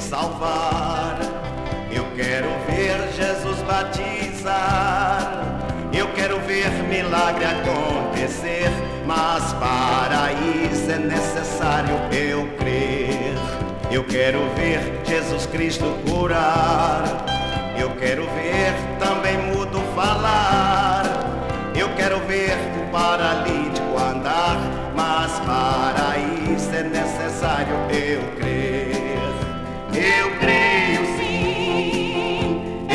salvar. Eu quero ver Jesus batizar. Eu quero ver milagre acontecer, mas para isso é necessário eu crer. Eu quero ver Jesus Cristo curar. Eu quero ver também mudo falar. Eu quero ver o paralítico andar, mas para isso é necessário eu crer. Eu creio sim,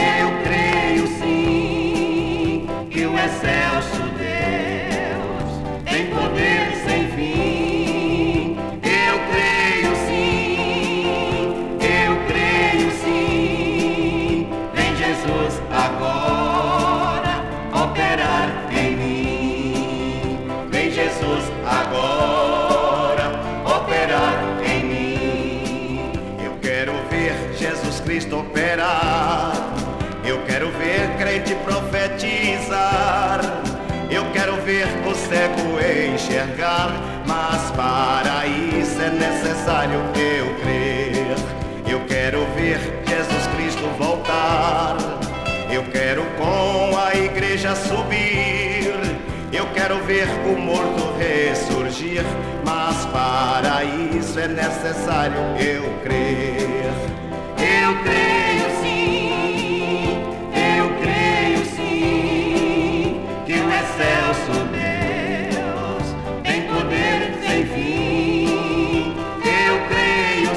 que o excelso Deus tem poder sem fim. Eu creio sim, vem Jesus agora operar em mim. Vem Jesus agora operar em mim. Eu quero ver Jesus Cristo operar. Eu quero ver crente profetizar. Eu quero ver o cego enxergar, mas para isso é necessário eu crer. Eu quero ver Jesus Cristo voltar. Eu quero com a igreja subir. Eu quero ver o morto ressurgir, mas para isso é necessário eu crer. Eu creio sim, que o excelso Deus tem poder sem fim. Eu creio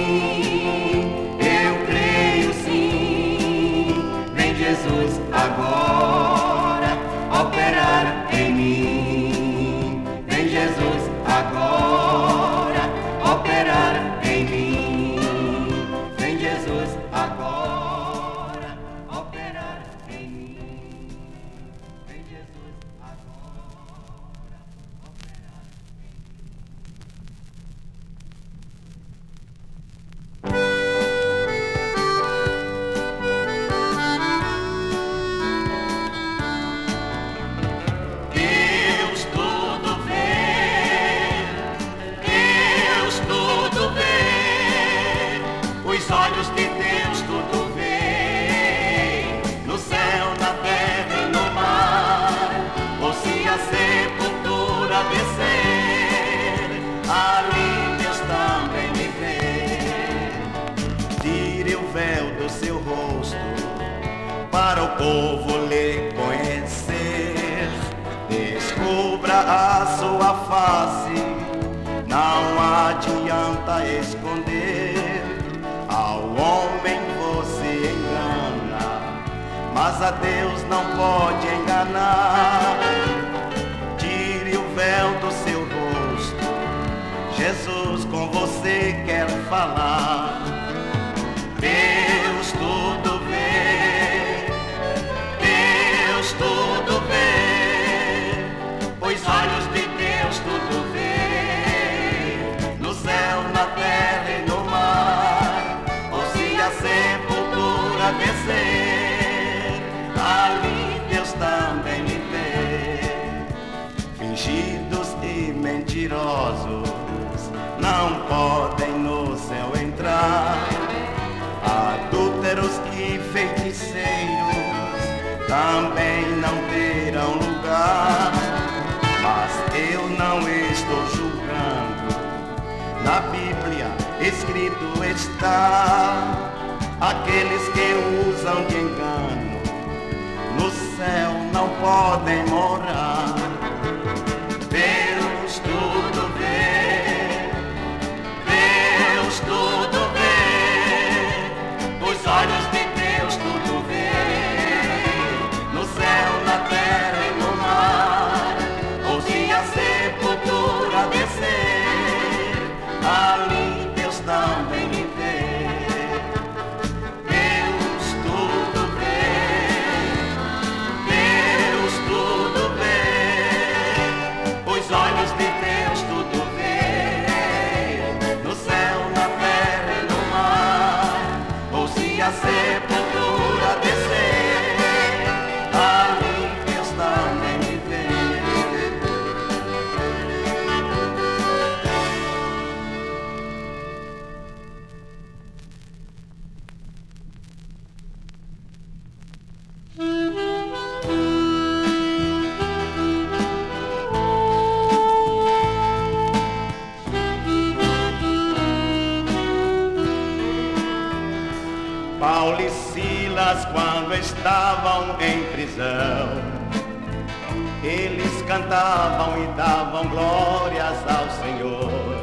sim, vem Jesus agora operar em mim. Vem Jesus agora operar em mim. Vem Jesus agora operar em mim. Vem Jesus agora operar Deus tudo vê, os olhos de Deus tudo vê, no céu, na terra e no mar. Ou se a sepultura descer, ali Deus também me vê. Tire o véu do seu rosto, para o povo lhe conhecer. Descubra a sua face, não adianta esconder. Ao homem você engana, mas a Deus não pode enganar. Tire o véu do seu rosto, Jesus com você quer falar. Deus tudo vê, os olhos de Deus tudo vê, no céu, na terra e no mar. Ou se a sepultura descer, ali Deus também me vê. Fingidos e mentirosos não podem no céu entrar. Adúlteros e feiticeiros também não terão lugar. Mas eu não estou julgando, na Bíblia escrito está: aqueles que usam de engano no céu não podem morar. Deus tudo vê, os olhos de Deus tudo vê, no céu, na terra e no mar. Ou se a sepultura descer, ali Deus também me vê. Deus tudo vê, estavam em prisão, eles cantavam e davam glórias ao Senhor.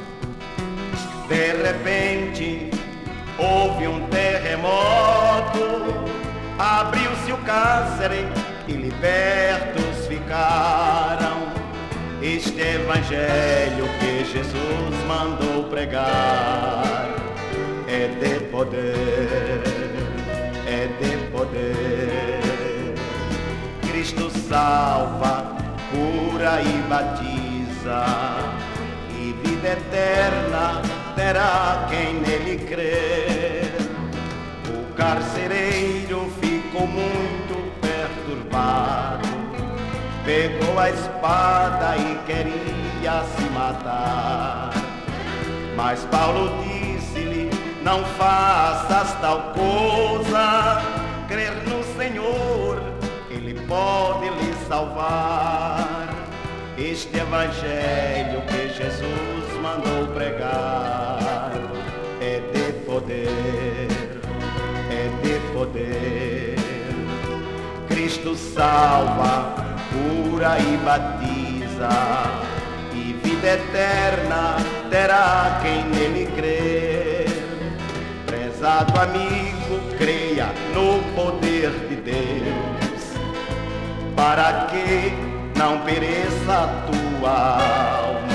De repente houve um terremoto, abriu-se o cárcere e libertos ficaram. Este evangelho que Jesus mandou pregar é de poder, é de poder. Cristo salva, cura e batiza, e vida eterna terá quem nele crer. O carcereiro ficou muito perturbado, pegou a espada e queria se matar. Mas Paulo disse-lhe: não faças tal coisa, crer no Senhor, Ele pode lhe salvar. Este evangelho que Jesus mandou pregar é de poder, é de poder. Cristo salva, cura e batiza, e vida eterna terá quem nele crer. Prezado amigo, creia no poder de Deus, para que não pereça a tua alma.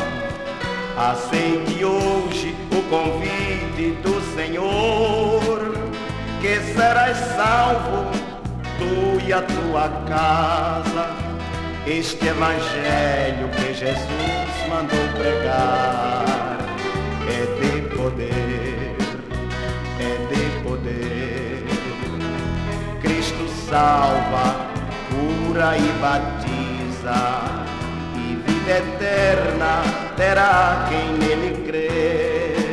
Aceite hoje o convite do Senhor, que serás salvo, tu e a tua casa. Este evangelho que Jesus mandou pregar é de poder, é de poder. Cristo salva, cura e batiza, e vida eterna terá quem nele crer.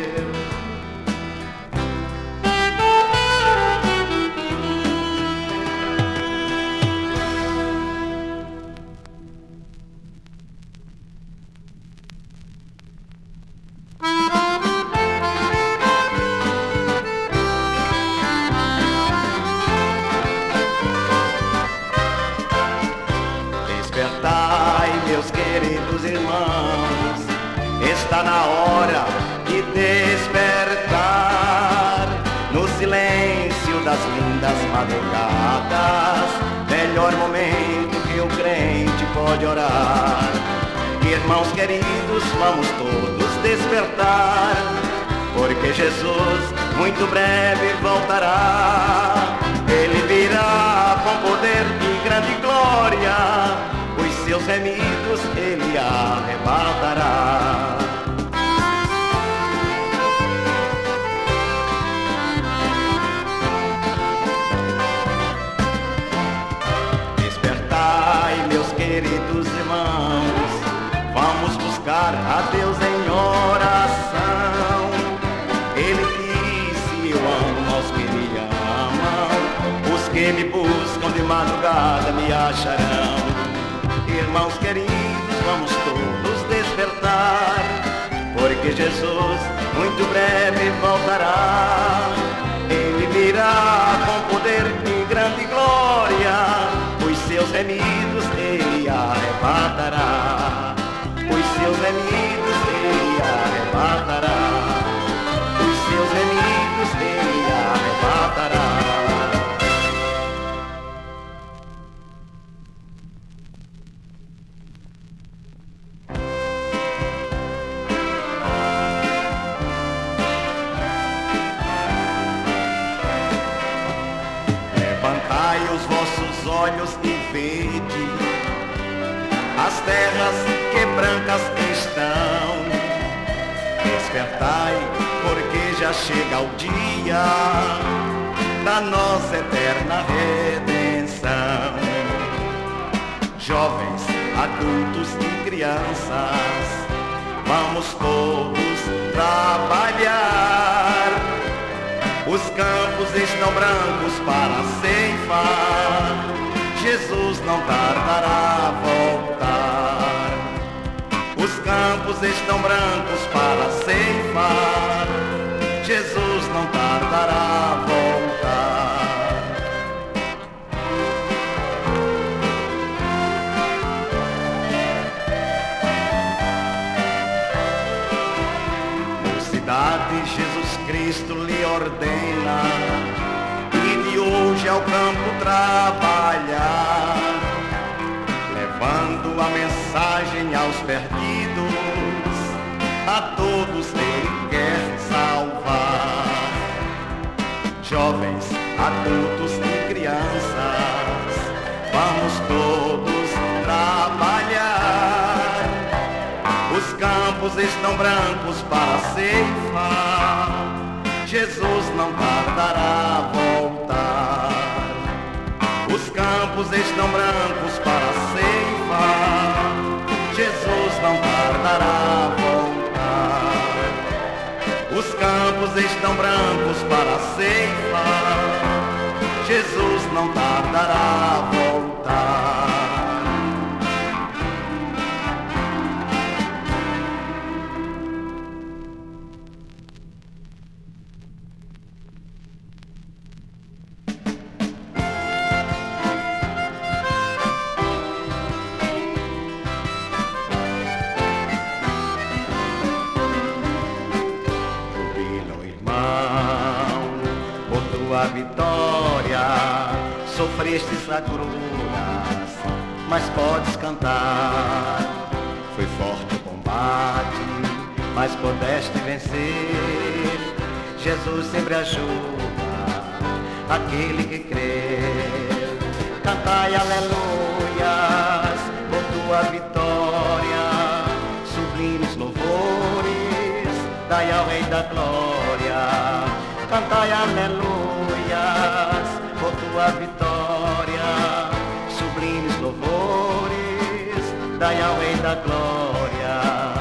Despertai, meus queridos irmãos, está na hora de despertar. No silêncio das lindas madrugadas, melhor momento que o crente pode orar. Irmãos queridos, vamos todos despertar, porque Jesus muito breve voltará. Ele virá com poder e grande glória, os seus remidos ele arrebatará. Despertai, meus queridos irmãos, vamos buscar a Deus em oração. Ele disse: eu amo aos que me amam, os que me buscam de madrugada me acharão. Irmãos queridos, vamos todos despertar, porque Jesus muito breve voltará. Ele virá com poder e grande glória, os seus remidos ele arrebatará. Os seus remidos ele arrebatará. Os seus remidos ele arrebatará. Levantai os vossos olhos e vede as terras que brancas estão. Despertai, porque já chega o dia da nossa eterna redenção. Jovens, adultos e crianças, vamos todos trabalhar. Os campos estão brancos para ceifar, Jesus não tardará a voltar. Os campos estão brancos para ceifar, Jesus não tardará a voltar. ordena, e de hoje ao campo trabalhar, levando a mensagem aos perdidos, a todos Ele quer salvar. Jovens, adultos e crianças, vamos todos trabalhar. Os campos estão brancos para a ceifa, Jesus não tardará a voltar. Os campos estão brancos para a ceifa, Jesus não tardará a voltar. Os campos estão brancos para a ceifa, Jesus não tardará a voltar. A vitória, sofrestes agruras, mas podes cantar. Foi forte o combate, mas pudeste vencer. Jesus sempre ajuda aquele que crê. Cantai aleluias por tua vitória, sublimes louvores, dai ao Rei da glória. Cantai aleluias por tua vitória, sublimes louvores, dai ao Rei da glória.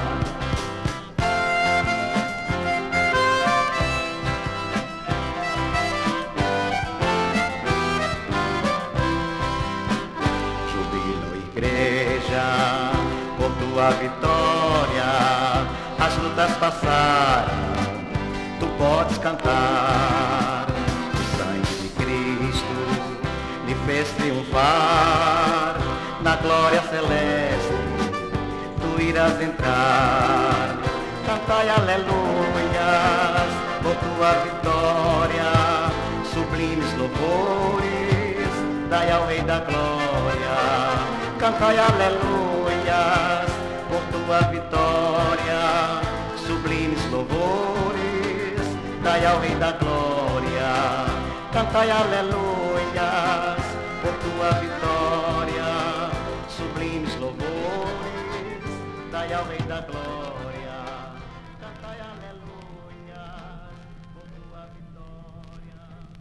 Jubilo, igreja, por tua vitória, as lutas passaram, tu podes cantar. O sangue de Cristo lhe fez triunfar, na glória celeste tu irás entrar. Cantai aleluias por tua vitória, sublimes louvores, dai ao Rei da glória. Cantai aleluias por tua vitória, sublimes louvores, dai ao Rei da glória. Cantai aleluias por tua vitória, sublimes louvores, dai ao Rei da glória. Cantai aleluias por tua vitória,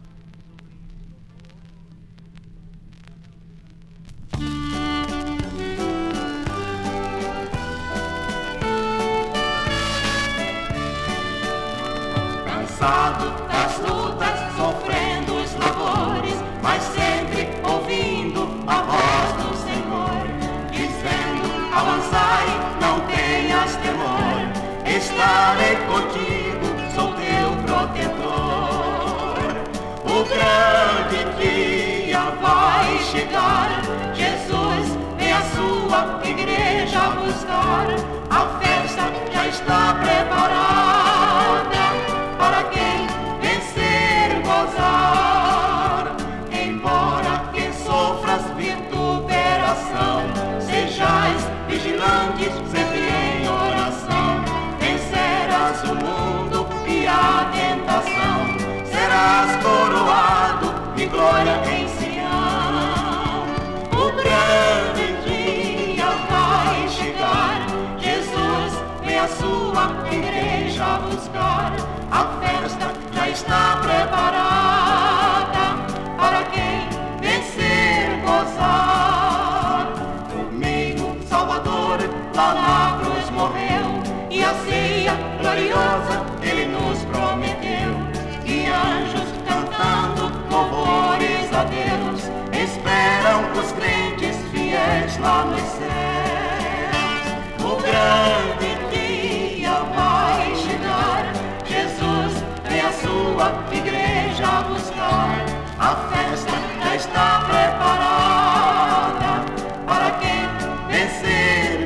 cansado das lutas, sofrendo os labores, mas sempre ouvindo a voz do Senhor, dizendo: avançai, não tenhas temor, estarei contigo, sou teu protetor. O grande dia vai chegar, Jesus vem a sua igreja buscar, a festa já está preparada para quem vencer, gozar. Embora que sofras vituperação, sejais vigilantes sempre em oração. Vencerás o mundo e a tentação, serás coroado de glória em Sião. O grande dia vai chegar, Jesus vem a sua igreja buscar, a festa já está preparada para quem vencer, gozar. O meio Salvador lá na cruz morreu, e a ceia gloriosa Ele nos prometeu. E anjos cantando louvores a Deus esperam os crentes fiéis lá nos céus. O grande dia vai chegar, Jesus vem a sua igreja buscar, a festa já está preparada para quem vencer,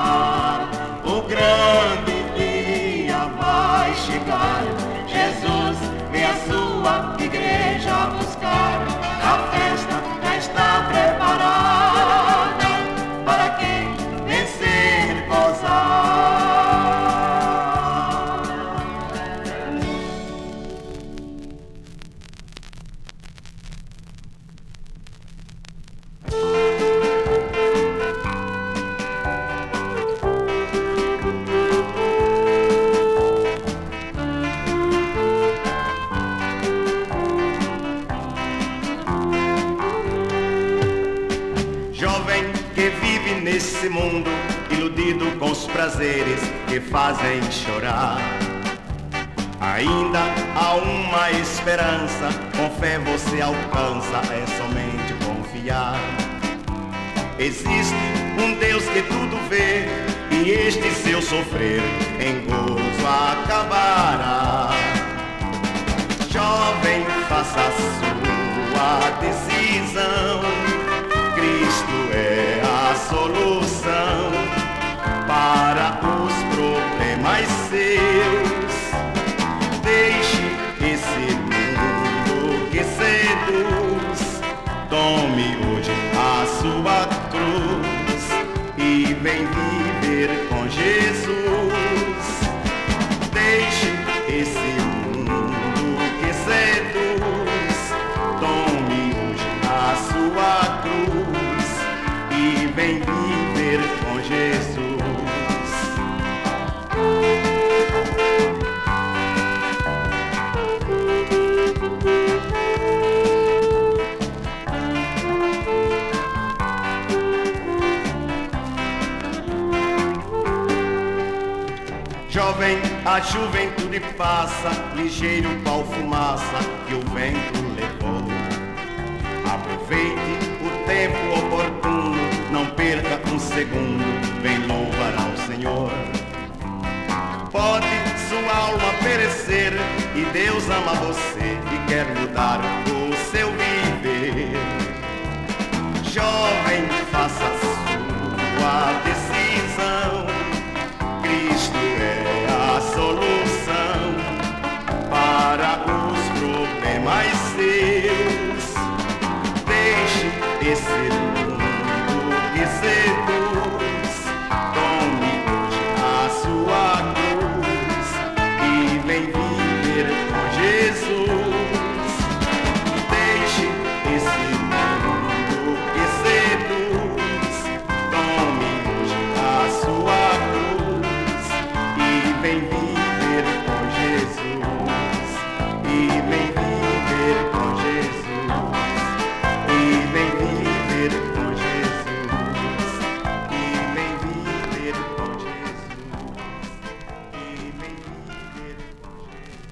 gozar. O grande dia vai chegar, Jesus Jovem que vive nesse mundo, iludido com os prazeres que fazem chorar. Ainda há uma esperança, com fé você alcança, é somente confiar. Existe um Deus que tudo vê, e este seu sofrer em gozo acabará. Jovem, faça a sua decisão, Cristo é a solução para os problemas seus. Deixe esse mundo que seduz, tome hoje a sua cruz e vem viver com Jesus. Deixe esse mundo que seduz, tome hoje a sua cruz e vem viver com Jesus. Jovem, a juventude passa, ligeiro qual fumaça que o vento levou. Aproveite o tempo oportuno, não perca um segundo, vem louvar ao Senhor. Pode sua alma perecer, e Deus ama você e quer mudar o seu viver. Jovem, faça a sua decisão, Cristo é a solução para os problemas seus. Deixe esse mundo que seduz, tome hoje a sua cruz e vem viver com Jesus. Deixe esse mundo que seduz, tome hoje a sua cruz e vem viver com Jesus, e vem viver com Jesus, e vem viver com Jesus, e vem viver com Jesus, e vem viver com Jesus.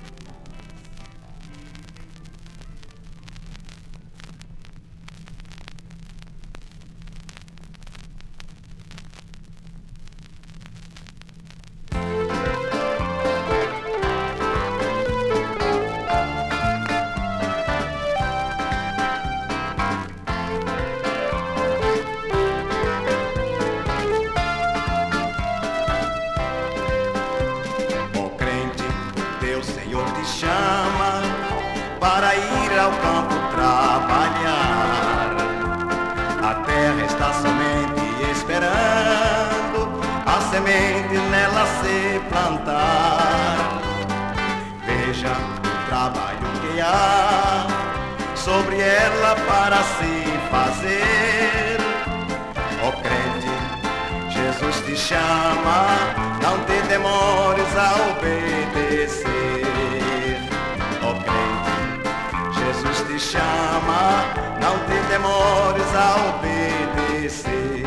Ó crente, Deus Senhor te chama para ir ao campo trabalhar. A terra está somente esperando a semente nela se plantar. Veja o trabalho que há sobre ela para se fazer. Ó crente, Jesus te chama, não te demores a obedecer. Ó crente, Jesus te chama, não te demores a obedecer.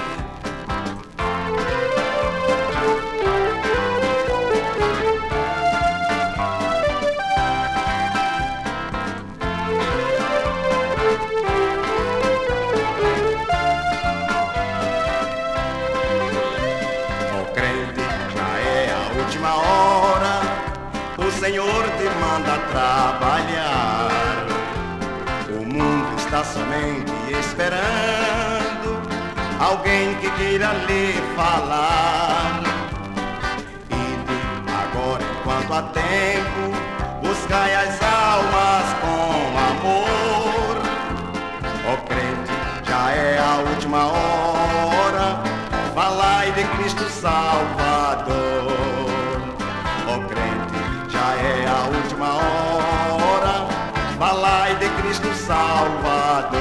Última hora, o Senhor te manda trabalhar. O mundo está somente esperando alguém que queira lhe falar. Ide agora enquanto há tempo, buscai as almas com amor. Ó crente, já é a última hora, falai de Cristo Salvador. Ó crente, já é a última hora, falai de Cristo Salvador.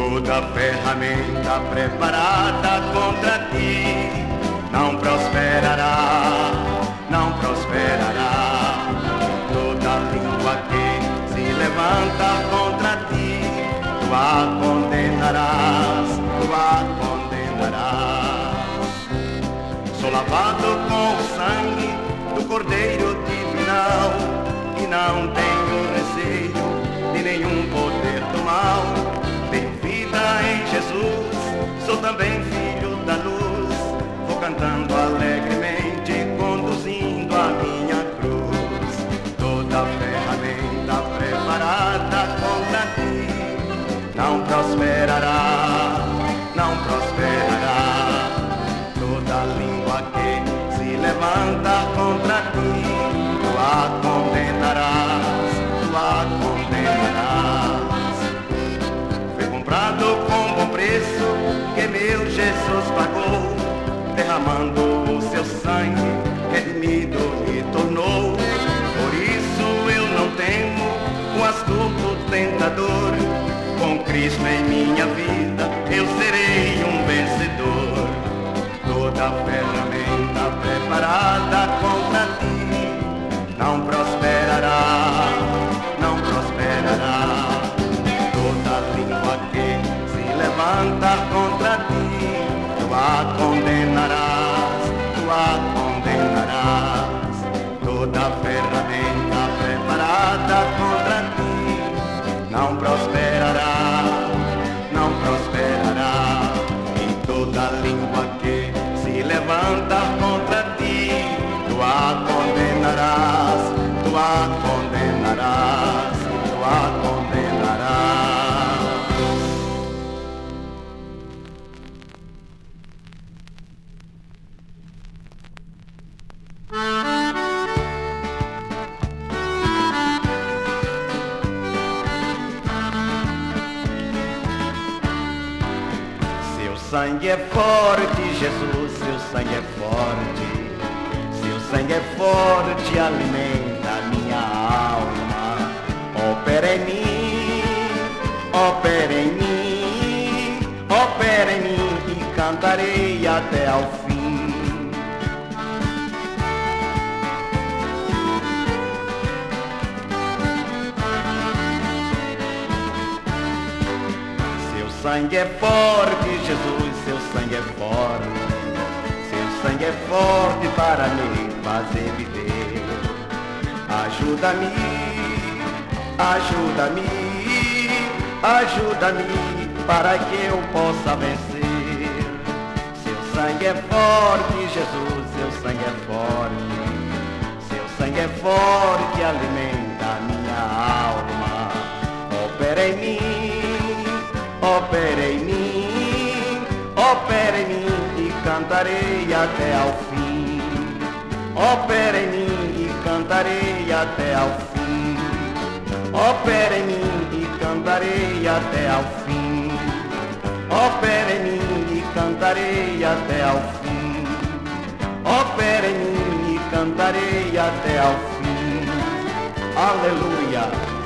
Toda ferramenta preparada contra ti não prosperará, não prosperará. Toda língua que se levanta contra ti, tu a condenarás, tu a condenarás. Sou lavado com o sangue do Cordeiro divinal e não tenho receio de nenhum poder do mal. Tenho vida em Jesus, sou também filho da luz. Vou cantando alegremente, conduzindo a minha cruz. Toda ferramenta preparada contra ti não prosperará, não prosperará. Toda língua que se levanta contra ti, tu a condenarás, tu a condenarás. Foi comprado com bom preço que meu Jesus pagou, derramando o seu sangue, redimido me tornou. Por isso eu não temo o astuto tentador. Com Cristo em minha vida eu serei um vencedor. Toda ferramenta preparada contra ti não prosperará, não prosperará. Toda língua que se levanta contra ti, tu a condenarás, tu a condenarás. Toda ferramenta preparada contra ti não prosperará, não prosperará. E toda língua que se levanta contra ti, tu a condenarás, tu a condenarás, tu a condenarás. Seu sangue é forte, Jesus, seu sangue é forte. Seu sangue é forte, alimenta a minha alma. Opera em mim, opera em mim, opera em mim e cantarei até ao fim. Seu sangue é forte, Jesus, seu sangue é forte. Seu sangue é forte para me fazer viver. Ajuda-me, ajuda-me, ajuda-me para que eu possa vencer. Seu sangue é forte, Jesus, seu sangue é forte. Seu sangue é forte, alimenta a minha alma. Opera em mim, opera em mim, opera em mim e cantarei até ao fim. Opera em mim e cantarei até ao fim. Opera em mim e cantarei até ao fim. Opera em mim e cantarei até ao fim. Opera em mim e cantarei até ao fim. Aleluia.